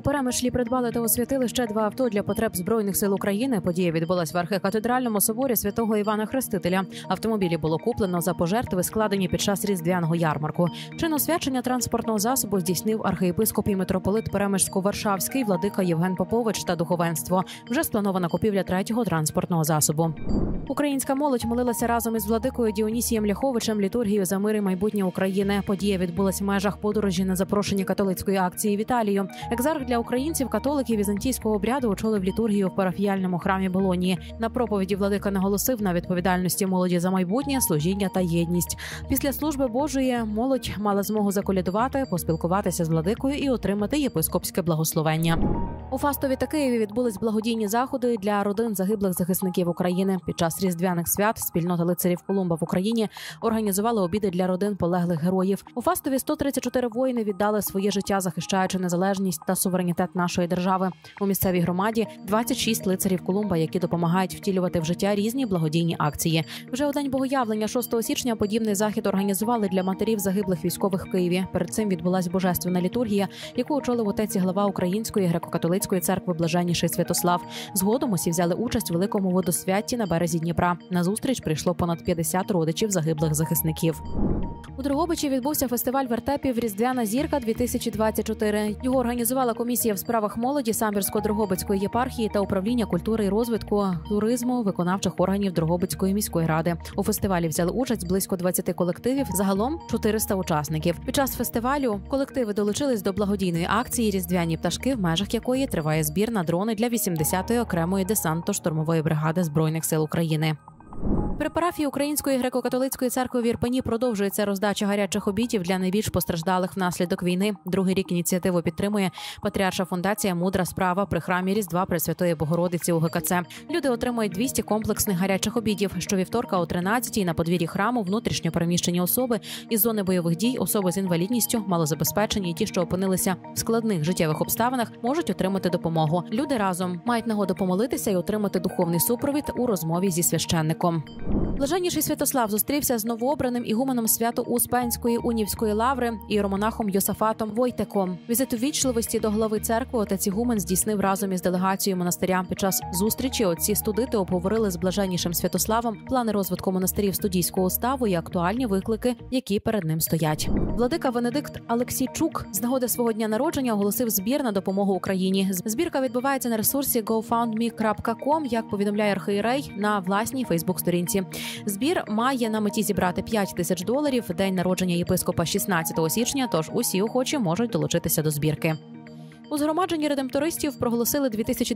Перемишлі придбали та освятили ще 2 авто для потреб Збройних сил України. Подія відбулась в архікатедральному соборі святого Івана Хрестителя. Автомобілі було куплено за пожертви, складені під час різдвяного ярмарку. Чин освячення транспортного засобу здійснив архієпископ і митрополит Перемишсько-Варшавський владика Євген Попович та духовенство. Вже спланована купівля 3-го транспортного засобу. Українська молодь молилася разом із владикою Діонісієм Ляховичем літургію за мир і майбутнє України. Подія відбулась в межах подорожі на запрошення католицької акції в Італію. Екзарх для українців, католиків візантійського обряду очолив літургію в парафіяльному храмі Болонії. На проповіді владика наголосив на відповідальності молоді за майбутнє, служіння та єдність. Після служби Божої молодь мала змогу заколядувати, поспілкуватися з владикою і отримати єпископське благословення. У Фастові та Києві відбулись благодійні заходи для родин загиблих захисників України. Під час різдвяних свят спільнота лицарів Колумба в Україні організували обіди для родин полеглих героїв. У Фастові 134 воїни віддали своє життя, захищаючи незалежність та суверенітет нашої держави. У місцевій громаді 26 лицарів Колумба, які допомагають втілювати в життя різні благодійні акції. Вже у день Богоявлення 6 січня подібний захід організували для матерів загиблих військових в Києві. Перед цим відбулась божественна літургія, яку очолив отець і глава Української греко-католицької церкви Блаженніший Святослав. Згодом усі взяли участь у великому водосвятті на березі Дніпра. На зустріч прийшло понад 50 родичів загиблих захисників. У Дрогобичі відбувся фестиваль вертепів «Різдвяна зірка-2024». Його організувала комісія в справах молоді Самбірсько-Дрогобицької єпархії та управління культури і розвитку туризму виконавчих органів Дрогобицької міської ради. У фестивалі взяли участь близько 20 колективів, загалом 400 учасників. Під час фестивалю колективи долучились до благодійної акції «Різдвяні пташки», в межах якої триває збір на дрони для 80-ї окремої десантно-штурмової бригади Збройних сил України. При парафії Української греко-католицької церкви в Ірпені продовжується роздача гарячих обідів для найбільш постраждалих внаслідок війни. Другий рік ініціативу підтримує Патріарша фундація «Мудра справа» при храмі Різдва Пресвятої Богородиці у ГКЦ. Люди отримують 200 комплексних гарячих обідів. Щовівторка о 13-й на подвір'ї храму внутрішньо переміщені особи із зони бойових дій, особи з інвалідністю, малозабезпечені і ті, що опинилися в складних життєвих обставинах, можуть отримати допомогу. Люди разом мають нагоду помолитися і отримати духовний супровід у розмові зі священником. Блаженніший Святослав зустрівся з новообраним ігуменом Свято-Успенської Унівської лаври іеромонахом Йосафатом Войтеком. Візит увічливості до голови церкви отець ігумен здійснив разом із делегацією монастиря. Під час зустрічі отці студити обговорили з блаженнішим Святославом плани розвитку монастирів студійського уставу і актуальні виклики, які перед ним стоять. Владика Венедикт Алексійчук з нагоди свого дня народження оголосив збір на допомогу Україні. Збірка відбувається на ресурсі gofundme.com, як повідомляє архієрей на власній фейсбук-сторінці. Збір має на меті зібрати $5000 в день народження єпископа 16 січня, тож усі охочі можуть долучитися до збірки. У згромадженні редемтористів проголосили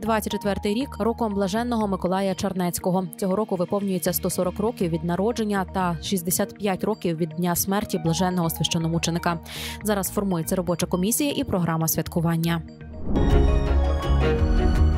2024 рік роком блаженного Миколая Чернецького. Цього року виповнюється 140 років від народження та 65 років від дня смерті блаженного священномученика. Зараз формується робоча комісія і програма святкування.